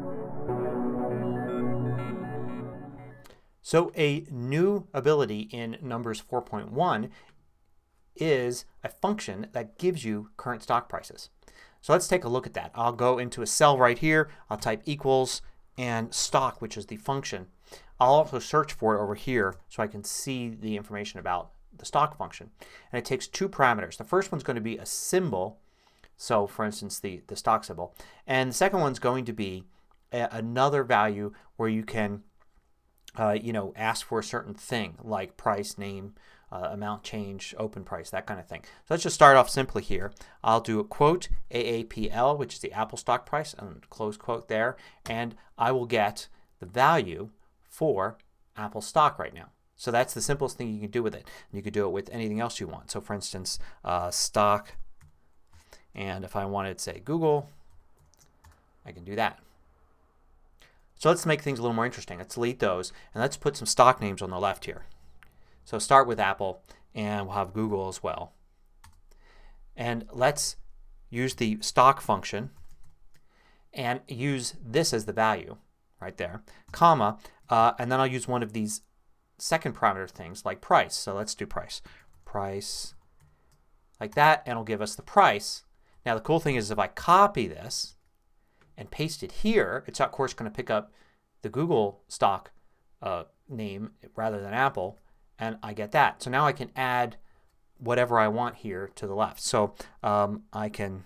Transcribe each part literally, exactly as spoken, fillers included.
So a new ability in Numbers four point one is a function that gives you current stock prices. So let's take a look at that. I'll go into a cell right here. I'll type equals and stock, which is the function. I'll also search for it over here so I can see the information about the stock function. And it takes two parameters. The first one's going to be a symbol. So for instance the, the stock symbol. And the second one's going to be a, another value where you can uh, you know, ask for a certain thing like price, name, uh, amount change, open price, that kind of thing. So let's just start off simply here. I'll do a quote A A P L, which is the Apple stock price, and close quote there, and I will get the value for Apple stock right now. So that's the simplest thing you can do with it. You could do it with anything else you want. So for instance uh, stock, and if I wanted to say Google, I can do that. So let's make things a little more interesting. Let's delete those and let's put some stock names on the left here. So start with Apple and we'll have Google as well. And let's use the stock function and use this as the value right there, comma, uh, and then I'll use one of these second parameter things like price. So let's do price. Price like that, and it'll give us the price. Now the cool thing is if I copy this and paste it here, it's of course going to pick up the Google stock uh, name rather than Apple, and I get that. So now I can add whatever I want here to the left. So um, I can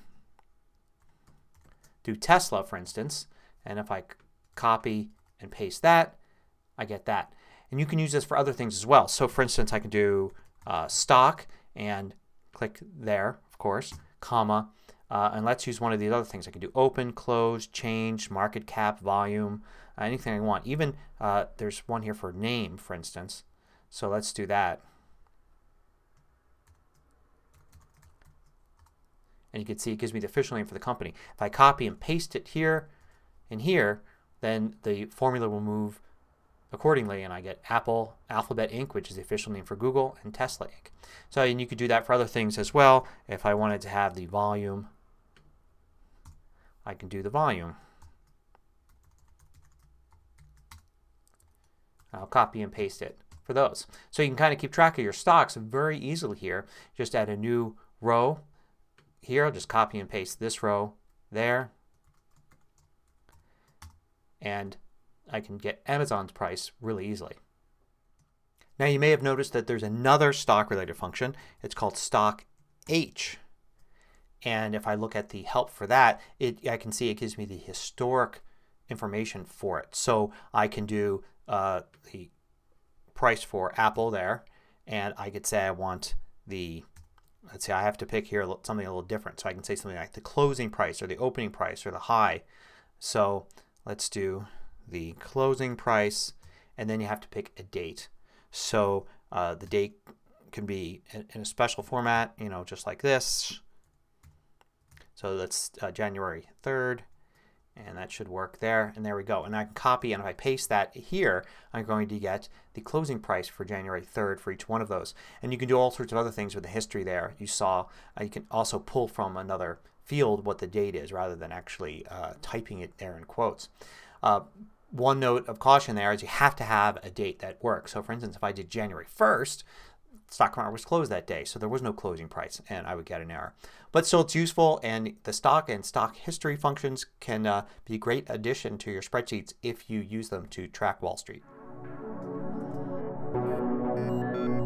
do Tesla for instance, and if I copy and paste that, I get that. And you can use this for other things as well. So for instance I can do uh, stock and click there of course, comma, uh, and let's use one of these other things. I can do open, close, change, market cap, volume, uh, anything I want. Even uh, there's one here for name for instance. So let's do that. And you can see it gives me the official name for the company. If I copy and paste it here and here, then the formula will move accordingly and I get Apple Alphabet Incorporated, which is the official name for Google, and Tesla Incorporated. So and you could do that for other things as well. If I wanted to have the volume, I can do the volume. I'll copy and paste it for those. So you can kind of keep track of your stocks very easily here. Just add a new row here. I'll just copy and paste this row there. And I can get Amazon's price really easily. Now you may have noticed that there's another stock related function. It's called stock H. And if I look at the help for that, it, I can see it gives me the historic information for it. So I can do uh, the price for Apple there, and I could say I want the, let's see, I have to pick here something a little different. So I can say something like the closing price or the opening price or the high. So let's do the closing price, and then you have to pick a date. So uh, the date can be in, in a special format, you know, just like this. So that's uh, January third, and that should work there, and there we go. And I can copy, and if I paste that here, I'm going to get the closing price for January third for each one of those. And you can do all sorts of other things with the history there. You saw uh, you can also pull from another field what the date is rather than actually uh, typing it there in quotes. Uh, one note of caution there is you have to have a date that works. So for instance if I did January first, stock market was closed that day, so there was no closing price and I would get an error. But still it's useful, and the stock and stock history functions can uh, be a great addition to your spreadsheets if you use them to track Wall Street.